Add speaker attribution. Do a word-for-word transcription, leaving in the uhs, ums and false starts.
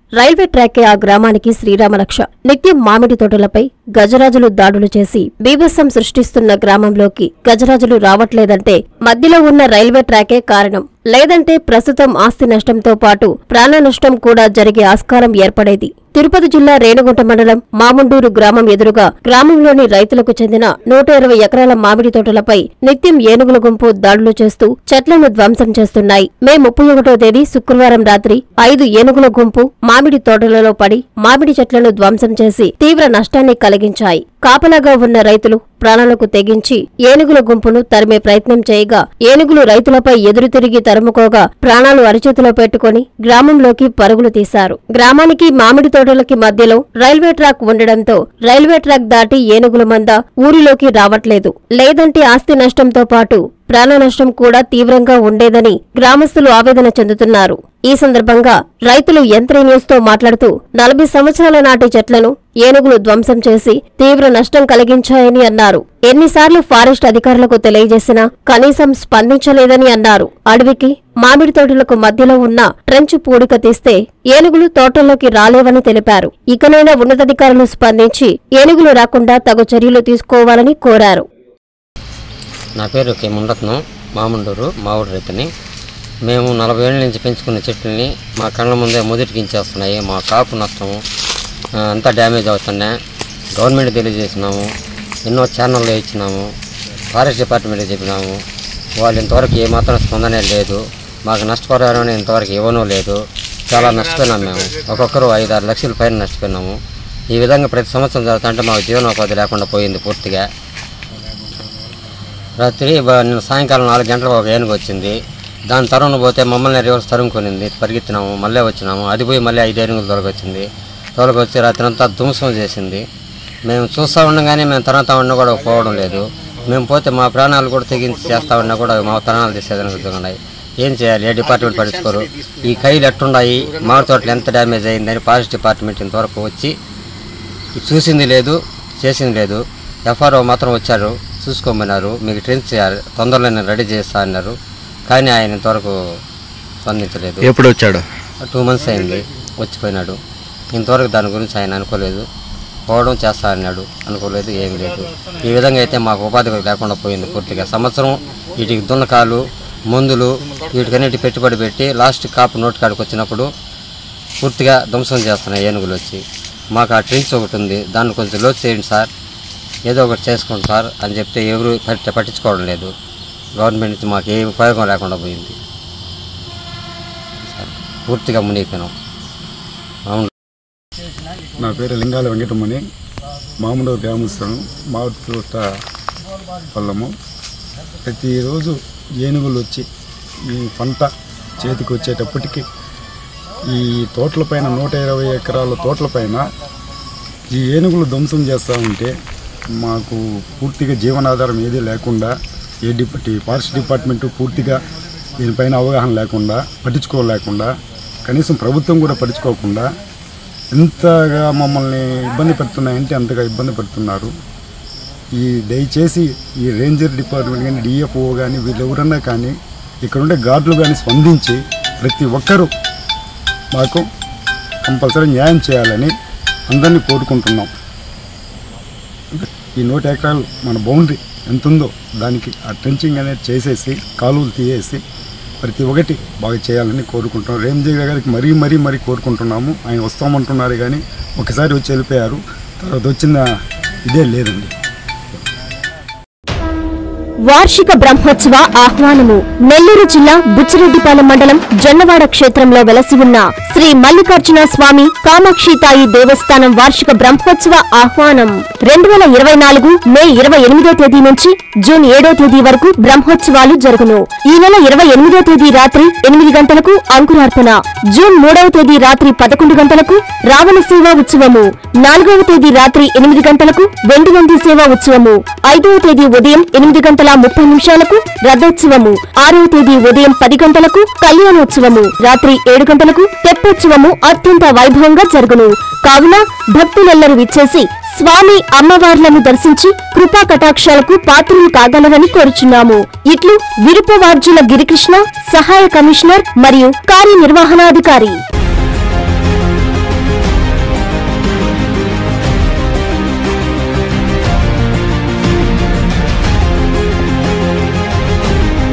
Speaker 1: Railway trachea ఆ గ్రామానికి శ్రీరామరక్ష. నిత్యం మామిడి తోటలపై గజరాజులు దాడులు చేసి బీభత్సం సృష్టిస్తున్న గ్రామంలోకి గజరాజులు రావట్లేదంటే మధ్యలో ఉన్న రైల్వే ట్రాకే కారణం. లేదంటే ప్రస్తుతం ఆస్తి నష్టంతో పాటు ప్రాణ నష్టం కూడా జరిగే ఆస్కారం ఏర్పడేది. తిరుపతి జిల్లా రేణిగుంట మండలం మాముండూరు గ్రామం ఎదురుగా గ్రామంలోని రైతులకు చెందిన నూట ఇరవై ఎకరాల మామిడి తోటలపై నిత్యం ఏనుగుల గుంపు దాడులు చేస్తూ చెట్లను ధ్వంసం చేస్తున్నాయి. మే ముప్పై ఒకటో తేదీ శుక్రవారం రాత్రి ఐదు ఏనుగుల గుంపు మామిడి తోటలలో పడి మామిడి చెట్లను ధ్వంసం చేసి తీవ్ర నష్టాన్ని కలిగించాయి. కాపలాగా ఉన్న రైతులు ప్రాణాలకు తెగించి ఏనుగుల గుంపును తరిమే ప్రయత్నం చేయగా ఏనుగులు రైతులపై ఎదురు తిరిగి తరుముకోగా ప్రాణాలు అరిచేతిలో పెట్టుకుని గ్రామంలోకి పరుగులు తీశారు. గ్రామానికి మామిడి తోటలకి మధ్యలో రైల్వే ట్రాక్ ఉండడంతో రైల్వే ట్రాక్ దాటి ఏనుగుల మంద ఊరిలోకి రావట్లేదు. లేదంటే ఆస్తి నష్టంతో పాటు ప్రాణ నష్టం కూడా తీవ్రంగా ఉండేదని గ్రామస్తులు ఆవేదన చెందుతున్నారు. ఈ సందర్భంగా రైతులు యంత్ర న్యూస్ తో మాట్లాడుతూ నలభై సంవత్సరాల నాటి చెట్లను ఏనుగులు ధ్వంసం చేసి తీవ్ర నష్టం కలిగించాయని అన్నారు. ఎన్నిసార్లు ఫారెస్ట్ అధికారులకు తెలియజేసినా కనీసం స్పందించలేదని అన్నారు. అడవికి మామిడి తోటలకు మధ్యలో ఉన్న ట్రెంచ్ పూడిక తీస్తే ఏనుగులు తోటల్లోకి రాలేవని తెలిపారు. ఇకనైనా ఉన్నతాధికారులు స్పందించి ఏనుగులు రాకుండా తగు చర్యలు తీసుకోవాలని కోరారు.
Speaker 2: నా పేరు కే ముండత్నం, మాముండూరు మామిడి రైతుని. మేము నలభై ఏళ్ళ నుంచి పెంచుకున్న చెట్లని మా కళ్ళ ముందే ముదిరికించేస్తున్నాయి. మా కాపు నష్టము అంతా డ్యామేజ్ అవుతున్నాయి. గవర్నమెంట్ తెలియజేసినాము, ఎన్నో ఛానళ్ళు ఇచ్చినాము, ఫారెస్ట్ డిపార్ట్మెంట్కి చెప్పినాము. వాళ్ళు ఇంతవరకు ఏమాత్రం స్పందనే లేదు. మాకు నష్టపరిహారం ఇంతవరకు ఇవ్వనూ లేదు. చాలా నష్టపోయినాము. మేము ఒక్కొక్కరు ఐదు ఆరు లక్షల పైన నష్టపోయినాము. ఈ విధంగా ప్రతి సంవత్సరం జరుగుతుంటే మాకు జీవనోపాధి లేకుండా పోయింది పూర్తిగా. రాత్రి నిన్న సాయంకాలం నాలుగు గంటలకు ఒక ఏనుగు వచ్చింది. దాని తరుణ పోతే మమ్మల్ని రివర్స్ తరుముకొనింది. పరిగెత్తినాము, మళ్ళీ వచ్చినాము. అది పోయి మళ్ళీ ఐదు ఏనుగులు తొలగొచ్చింది. తొలగొచ్చి రాత్రి అంతా ధ్వంసం చేసింది. మేము చూస్తూ ఉండగానే మేము తర్వాత ఉన్నా కూడా పోవడం లేదు. మేము పోతే మా ప్రాణాలు కూడా తెగించి చేస్తూ ఉన్నా కూడా మా ప్రాణాలు తీసేదానికి ఉన్నాయి. ఏం చేయాలి? ఏ డిపార్ట్మెంట్ పట్టించుకోరు. ఈ కైలు ఎట్టుండాయి, మామిడి తోటలు ఎంత డ్యామేజ్ అయిందని ఫారెస్ట్ డిపార్ట్మెంట్ ఇంతవరకు వచ్చి చూసింది లేదు, చేసింది లేదు. ఎఫ్ఆర్ఓ మాత్రం వచ్చారు, చూసుకోమన్నారు. మీకు ట్రైన్స్ తొందరలో రెడీ చేస్తా అన్నారు. కానీ ఆయన ఇంతవరకు స్పందించలేదు.
Speaker 3: ఎప్పుడు వచ్చాడు?
Speaker 2: టూ మంత్స్ అయింది వచ్చిపోయినాడు. ఇంతవరకు దాని గురించి ఆయన అనుకోలేదు. పోవడం చేస్తా అన్నాడు, అనుకోలేదు, ఏమి లేదు. ఈ విధంగా అయితే మాకు ఉపాధి లేకుండా పోయింది పూర్తిగా. సంవత్సరం వీటికి దున్నకాలు, మందులు, వీటికన్నిటి పెట్టుబడి పెట్టి లాస్ట్ కాపు నోటి కాడికి వచ్చినప్పుడు పూర్తిగా ధ్వంసం చేస్తున్నాయి ఏనుగులు వచ్చి. మాకు ఆ ట్రైన్స్ ఒకటి ఉంది, దాన్ని కొంచెం లోతు చేయండి సార్, ఏదో ఒకటి చేసుకోండి సార్ అని చెప్తే ఎవరు పట్టి పట్టించుకోవడం లేదు. గవర్నమెంట్ నుంచి మాకు ఏ ఉపయోగం లేకుండా పోయింది. పూర్తిగా మునిగిపోయినాం.
Speaker 4: నా పేరు లింగాల వెంకటమణి, మాముండూరు గ్రామస్తులను, మామిడి తోట పొలము. ప్రతిరోజు ఏనుగులు వచ్చి ఈ పంట చేతికి వచ్చేటప్పటికి ఈ తోటలపైన నూట ఇరవై ఎకరాల తోటలపైన ఈ ఏనుగులు ధ్వంసం చేస్తూ ఉంటే మాకు పూర్తిగా జీవనాధారం ఏదీ లేకుండా, ఏ డిపార్టీ ఫారెస్ట్ డిపార్ట్మెంటు పూర్తిగా దీనిపైన అవగాహన లేకుండా, పట్టించుకోలేకుండా, కనీసం ప్రభుత్వం కూడా పట్టించుకోకుండా ఎంతగా మమ్మల్ని ఇబ్బంది పెడుతున్నాయంటే అంతగా ఇబ్బంది పెడుతున్నారు. ఈ దయచేసి ఈ రేంజర్ డిపార్ట్మెంట్ కానీ, డిఎఫ్ఓ కానీ, వీళ్ళు ఎవరన్నా కానీ, ఇక్కడ ఉండే గార్డులు కానీ స్పందించి ప్రతి ఒక్కరూ మాకు కంపల్సరీ న్యాయం చేయాలని అందరినీ కోరుకుంటున్నాం. ఈ నూట ఎకరాలు మన బౌండరీ ఎంత ఉందో దానికి ఆ ట్రెంచింగ్ అనేది చేసేసి కాలువలు తీసేసి ప్రతి ఒక్కటి బాగా చేయాలని కోరుకుంటున్నాం. రేంజర్ గారికి మరీ మరీ మరీ కోరుకుంటున్నాము. ఆయన వస్తామంటున్నారు కానీ ఒకసారి వచ్చి వెళ్ళిపోయారు, తర్వాత వచ్చిన ఇదే లేదండి.
Speaker 1: వార్షిక బ్రహ్మోత్సవ ఆహ్వానము. నెల్లూరు జిల్లా బుచ్చిరెడ్డిపాలెం మండలం జొన్నవాడ క్షేత్రంలో వెలసి ఉన్న శ్రీ మల్లికార్జున స్వామి కామాక్షితాయి దేవస్థానం వార్షిక బ్రహ్మోత్సవ ఆహ్వానం రెండు వేల ఇరవై నాలుగు మే ఇరవై ఎనిమిదో తేదీ నుంచి జూన్ ఏడో తేదీ వరకు బ్రహ్మోత్సవాలు జరుగును. ఈ నెల ఇరవై ఎనిమిదో తేదీ రాత్రి ఎనిమిది గంటలకు అంకురార్పణ, జూన్ మూడవ తేదీ రాత్రి పదకొండు గంటలకు రావణ సేవా ఉత్సవము, నాలుగవ తేదీ రాత్రి ఎనిమిది గంటలకు వెండి నంది సేవా ఉత్సవము, ఐదవ తేదీ ఉదయం ఎనిమిది గంటల ముప్పై నిమిషాలకు రథోత్సవము, ఆరవ తేదీ ఉదయం పది గంటలకు కళ్యాణోత్సవము, రాత్రి ఏడు గంటలకు తెప్పోత్సవము అత్యంత వైభవంగా జరుగును. కావున భక్తులెల్లరూ విచ్చేసి స్వామి అమ్మవార్లను దర్శించి కృపా కటాక్షాలకు పాత్రలు కాగలరని కోరుచున్నాము. ఇట్లు విరుపవార్జుల గిరికృష్ణ, సహాయ కమిషనర్ మరియు కార్యనిర్వహణాధికారి.